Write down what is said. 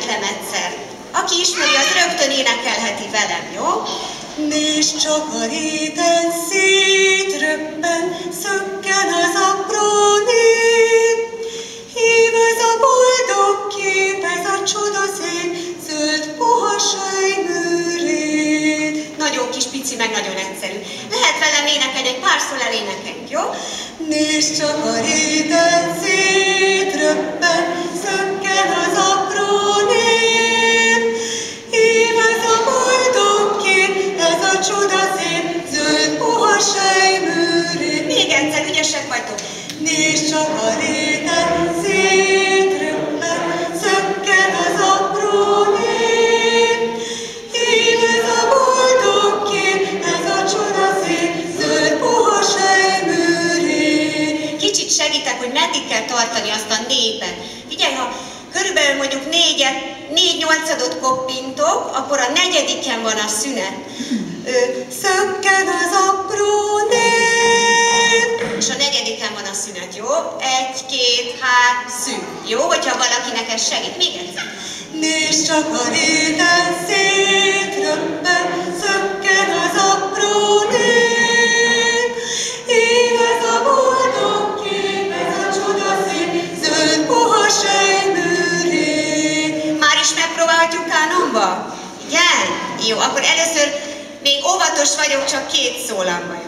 éneklem egyszer. Aki ismeri, az rögtön énekelheti velem, jó? Nézd csak a réten szétröppen, szökken az apró nép. Hív ez a boldog kép, ez a csodaszép, zöld puha sejmőrét. Nagyon kis pici, meg nagyon egyszerű. Lehet velem énekelni, egy párszor elénekeljük, jó? Nézd csak a réten szétröppen, szökken az apró nép. Hív ez a boldog kép, ez a csodaszép, zöld puha sejmőrét. Még egyszer, ügyesek vagytok. Nézd csak a réten szétröppen, szökken az apró nép. Hív ez a boldog kép, ez a csodaszép, zöld puha sejmőrét. Kicsit segítek, hogy meddig kell tartani azt a népet. Figyelj, ha körülbelül mondjuk 4/8 koppintok, akkor a 4-en van a szünet. Szökken az apró nép. És a 4-en van a szünet, jó? 1, 2, 3, szűk. Jó, hogyha valakinek ez segít. Még egyszer. Nézd csak a réten szétröppen, szökken az apró nép. Hív ez a boldog kép, ez a csodaszép, zöld puha sejmőrét. Már is megpróbálhatjuk kánonba? Igen? Jó, akkor először még óvatos vagyok, csak 2 szólamban.